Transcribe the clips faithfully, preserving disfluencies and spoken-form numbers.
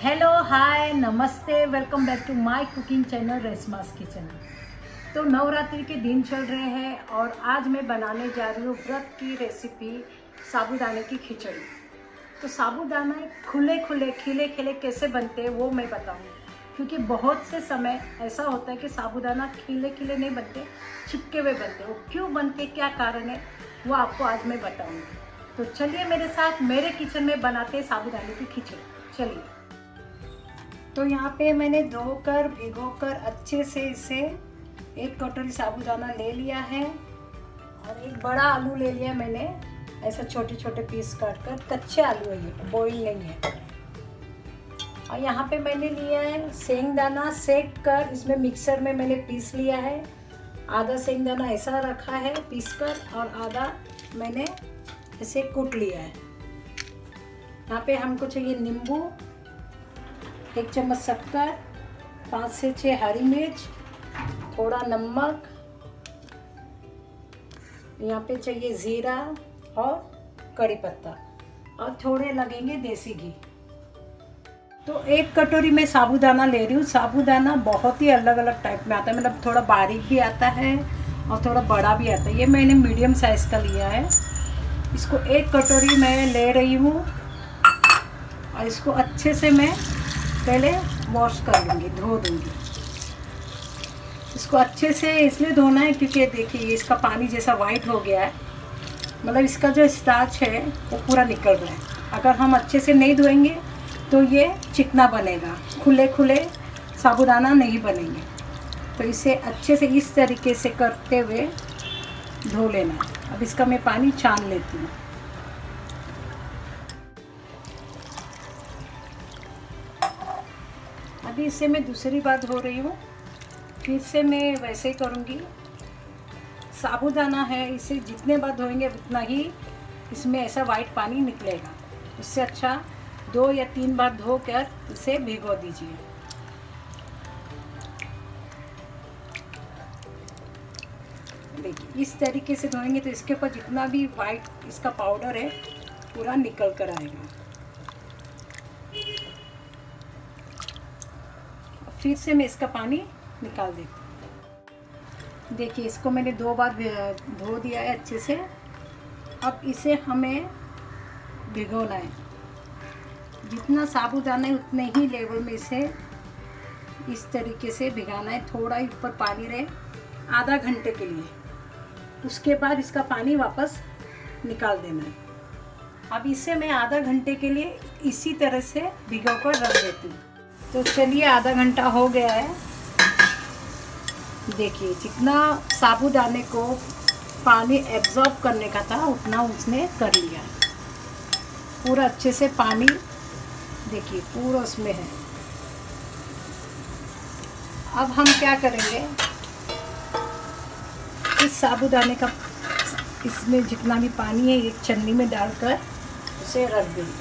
Hello hi नमस्ते, welcome back to my cooking channel Reshma's kitchen. तो नवरात्रि के दिन चल रहे हैं और आज मैं बनाने जा रही हूँ व्रत की रेसिपी साबूदाने की खिचड़ी। तो साबूदाना खुले खुले खिले खिले कैसे बनते हैं वो मैं बताऊँगी, क्योंकि बहुत से समय ऐसा होता है कि साबूदाना खिले खिले नहीं बनते, चिपके हुए बनते। वो क्यों बनते, क्या कारण है, वो आपको आज मैं बताऊँगी। तो चलिए मेरे साथ मेरे किचन में बनाते हैं साबूदाने की खिचड़ी। चलिए। तो यहाँ पे मैंने धोकर भिगोकर अच्छे से इसे एक कटोरी साबूदाना ले लिया है और एक बड़ा आलू ले लिया मैंने, ऐसा छोटे छोटे पीस काट कर। कच्चे आलू है ये, बॉईल नहीं है। और यहाँ पे मैंने लिया है सेंगदाना, सेक कर इसमें मिक्सर में मैंने पीस लिया है। आधा सेंगदाना ऐसा रखा है पीस कर और आधा मैंने ऐसे कूट लिया है। यहाँ पे हमको चाहिए नींबू, एक चम्मच शक्कर, पाँच से छः हरी मिर्च, थोड़ा नमक, यहाँ पे चाहिए जीरा और कड़ी पत्ता और थोड़े लगेंगे देसी घी। तो एक कटोरी में साबूदाना ले रही हूँ। साबूदाना बहुत ही अलग अलग टाइप में आता है, मतलब थोड़ा बारीक भी आता है और थोड़ा बड़ा भी आता है। ये मैंने मीडियम साइज़ का लिया है। इसको एक कटोरी में ले रही हूँ और इसको अच्छे से मैं पहले वॉश कर लूँगी, धो दूँगी। इसको अच्छे से इसलिए धोना है क्योंकि देखिए इसका पानी जैसा वाइट हो गया है, मतलब इसका जो स्टार्च है वो पूरा निकल रहा है। अगर हम अच्छे से नहीं धोएंगे तो ये चिकना बनेगा, खुले खुले साबूदाना नहीं बनेंगे। तो इसे अच्छे से इस तरीके से करते हुए धो लेना। अब इसका मैं पानी छान लेती हूँ। अभी इसे मैं दूसरी बार धो रही हूँ, फिर से मैं वैसे ही करूँगी। साबूदाना है, इसे जितने बार धोएंगे उतना ही इसमें ऐसा वाइट पानी निकलेगा। उससे अच्छा दो या तीन बार धोकर इसे भिगो दीजिए। देखिए इस तरीके से धोएंगे तो इसके ऊपर जितना भी वाइट इसका पाउडर है पूरा निकल कर आएगा। फिर से मैं इसका पानी निकाल देती हूँ। देखिए इसको मैंने दो बार धो दिया है अच्छे से। अब इसे हमें भिगोना है। जितना साबूदाना है उतने ही लेवल में इसे इस तरीके से भिगाना है। थोड़ा ही ऊपर पानी रहे आधा घंटे के लिए, उसके बाद इसका पानी वापस निकाल देना है। अब इसे मैं आधा घंटे के लिए इसी तरह से भिगो कर रख देती हूँ। तो चलिए आधा घंटा हो गया है। देखिए जितना साबूदाने को पानी एब्जॉर्ब करने का था उतना उसने कर लिया। पूरा अच्छे से पानी देखिए पूरा उसमें है। अब हम क्या करेंगे, इस साबूदाने का इसमें जितना भी पानी है एक छन्नी में डालकर उसे रख देंगे,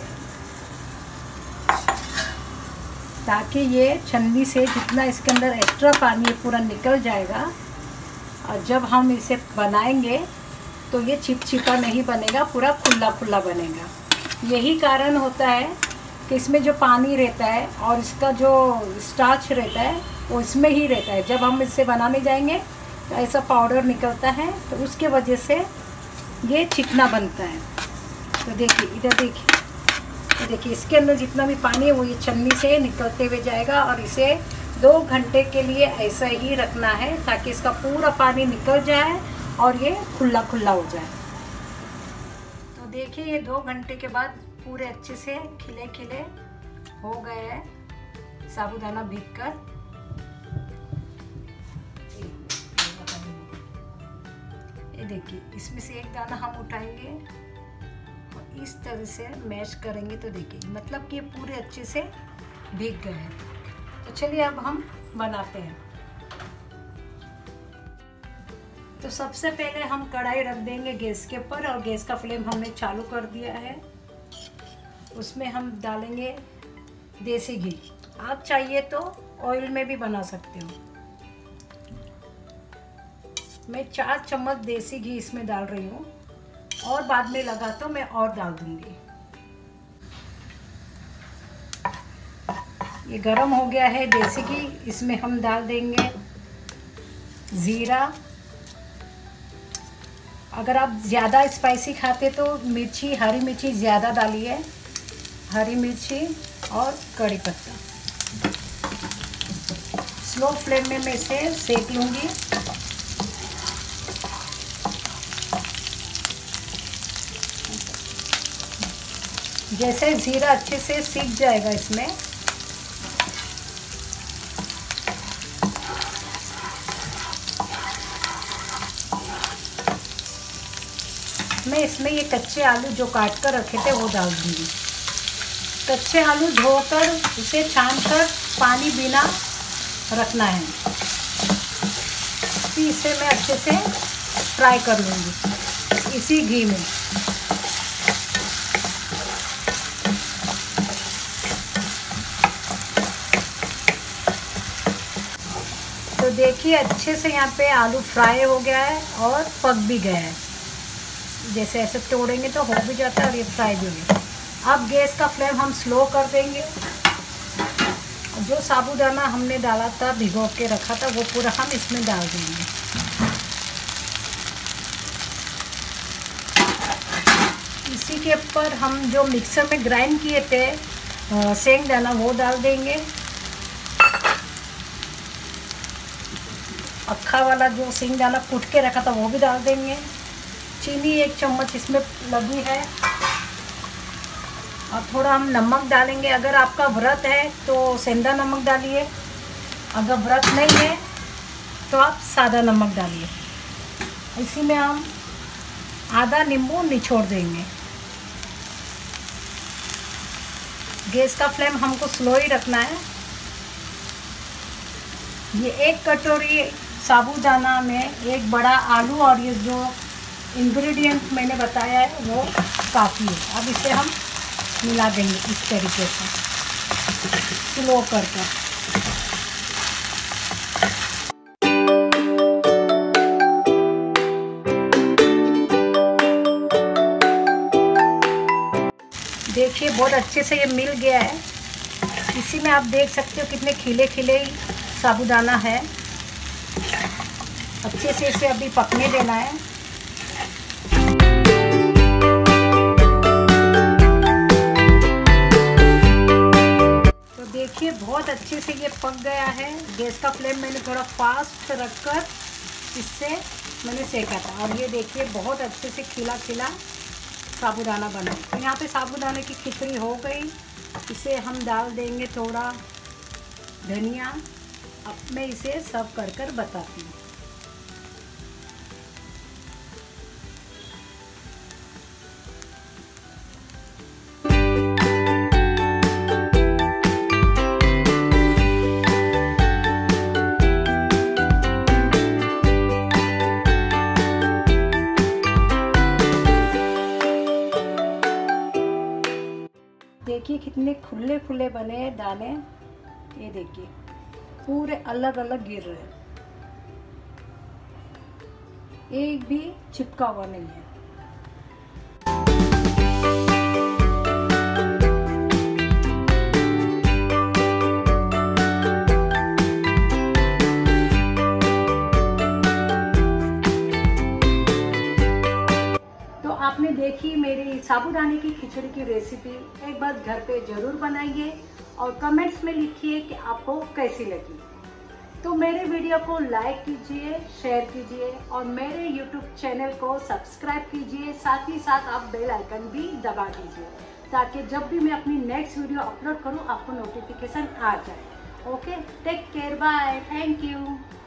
ताकि ये छन्नी से जितना इसके अंदर एक्स्ट्रा पानी है पूरा निकल जाएगा। और जब हम इसे बनाएंगे तो ये चिपचिपा नहीं बनेगा, पूरा खुला खुला बनेगा। यही कारण होता है कि इसमें जो पानी रहता है और इसका जो स्टार्च रहता है वो इसमें ही रहता है। जब हम इससे बनाने जाएंगे तो ऐसा पाउडर निकलता है, तो उसके वजह से ये चिकना बनता है। तो देखिए इधर देखिए, तो देखिए इसके अंदर जितना भी पानी है वो ये छन्नी से निकलते हुए जाएगा। और इसे दो घंटे के लिए ऐसा ही रखना है ताकि इसका पूरा पानी निकल जाए और ये खुला खुला हो जाए। तो देखिए ये दो घंटे के बाद पूरे अच्छे से खिले खिले हो गए हैं साबूदाना भीगकर। ये देखिए इसमें से एक दाना हम उठाएंगे और इस तरह से मैश करेंगे तो देखिए मतलब कि ये पूरे अच्छे से भीग गए हैं। तो चलिए अब हम बनाते हैं। तो सबसे पहले हम कढ़ाई रख देंगे गैस के ऊपर और गैस का फ्लेम हमने चालू कर दिया है। उसमें हम डालेंगे देसी घी। आप चाहिए तो ऑयल में भी बना सकते हो। मैं चार चम्मच देसी घी इसमें डाल रही हूँ और बाद में लगा तो मैं और डाल दूंगी। ये गरम हो गया है देसी घी, इसमें हम डाल देंगे ज़ीरा। अगर आप ज़्यादा स्पाइसी खाते तो मिर्ची, हरी मिर्ची ज़्यादा डालिए, हरी मिर्ची और कड़ी पत्ता। स्लो फ्लेम में मैं इसे सेक लूँगी। जैसे ज़ीरा अच्छे से सीख जाएगा इसमें, मैं इसमें ये कच्चे आलू जो काट कर रखे थे वो डाल दूँगी। कच्चे आलू धोकर उसे छानकर पानी बिना रखना है। फिर इसे मैं अच्छे से फ्राई कर लूँगी इसी घी में। तो देखिए अच्छे से यहाँ पे आलू फ्राई हो गया है और पक भी गया है। जैसे ऐसे तोड़ेंगे तो हो भी जाता है और ये फ्राई भी हो गया। अब गैस का फ्लेम हम स्लो कर देंगे। जो साबूदाना हमने डाला था, भिगो के रखा था, वो पूरा हम इसमें डाल देंगे। इसी के ऊपर हम जो मिक्सर में ग्राइंड किए थे सेंगदाना वो डाल देंगे। अक्खा वाला जो सेंगदाना कूट के रखा था वो भी डाल देंगे। चीनी एक चम्मच इसमें लगी है और थोड़ा हम नमक डालेंगे। अगर आपका व्रत है तो सेंधा नमक डालिए, अगर व्रत नहीं है तो आप सादा नमक डालिए। इसी में हम आधा नींबू निचोड़ देंगे। गैस का फ्लेम हमको स्लो ही रखना है। ये एक कटोरी साबूदाना में एक बड़ा आलू और ये जो इंग्रेडिएंट मैंने बताया है वो काफ़ी है। अब इसे हम मिला देंगे इस तरीके से स्लो करके। देखिए बहुत अच्छे से ये मिल गया है। इसी में आप देख सकते हो कितने खिले खिले साबूदाना है। अच्छे से इसे अभी पकने देना है। तो देखिए बहुत अच्छे से ये पक गया है। गैस का फ्लेम मैंने थोड़ा फास्ट रखकर इससे मैंने सेका था और ये देखिए बहुत अच्छे से खिला खिला साबूदाना बना। तो यहाँ पे साबूदाने की खिचड़ी हो गई। इसे हम डाल देंगे थोड़ा धनिया। अब मैं इसे सर्व कर कर बताती हूँ। देखिए कितने खुले खुले बने हैं दाने। ये देखिए पूरे अलग अलग गिर रहे हैं, एक भी चिपका हुआ नहीं है। आपने देखी मेरी साबूदाने की खिचड़ी की रेसिपी। एक बार घर पे ज़रूर बनाइए और कमेंट्स में लिखिए कि आपको कैसी लगी। तो मेरे वीडियो को लाइक कीजिए, शेयर कीजिए और मेरे यूट्यूब चैनल को सब्सक्राइब कीजिए। साथ ही साथ आप बेल आइकन भी दबा दीजिए ताकि जब भी मैं अपनी नेक्स्ट वीडियो अपलोड करूं आपको नोटिफिकेशन आ जाए। Okay, take care, bye, thank you.